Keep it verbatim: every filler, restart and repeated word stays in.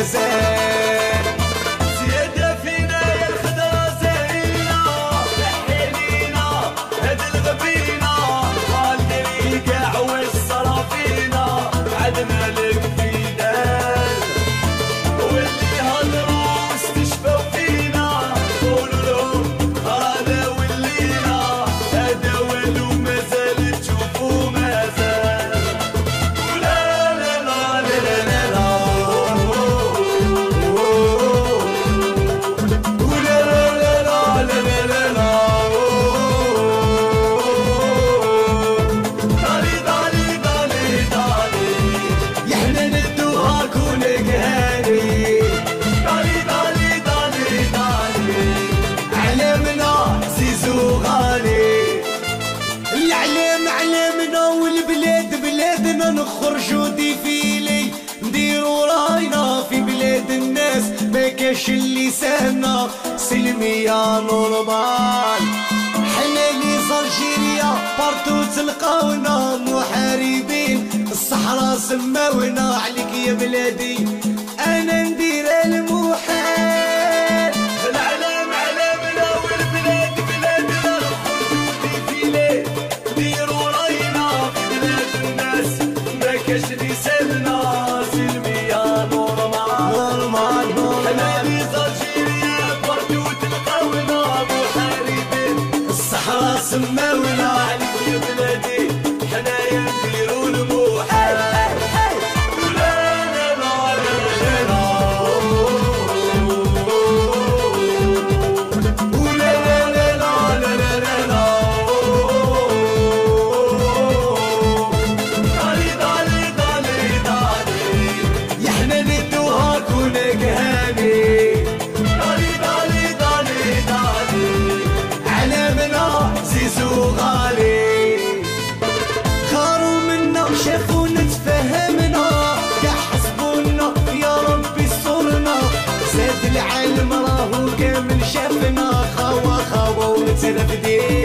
مازال زيادة فينا يا الخضرا زاهينا لحيلينا هاد الغبينا والدري كاع والصرافينا عاد مالك في دار واللي هضروا واستشفاو فينا قولوا لهم هذا ولينا هذا والو مازال تشوفوا مازال ولا لا لا لا لا لا نخرجوا ديفيلي نديروا راينا في بلاد الناس ما كاش اللي سهلنا سلمية نورمال حنا لي زالجيريا بارتو تلقاونا محاربين الصحراء سماونا عليك يا بلادي انا ندير المحال العلام علامنا والبلاد بلادنا نخرجوا ديفيلي نديروا راينا في بلاد الناس كاش اللي سالنا سلمية نورمال نورمال حنا لي زالجيريا بارتو تلقاونا محاربين الصحراء سماونا عليك يا بلادي حنايا نديرو المحال ولا لا لا لا لا ولا لا لا لا لا لا لا دالي دالي دالي دالي يا حنا ندوها كونك هاني دالي دالي دالي دالي علامنا زيزو غالي خاروا منا شافونا تفهمنا كاع حسبونا يا ربي صرنا زاد العالم راهو كامل شافنا خوا خوا ونترفدين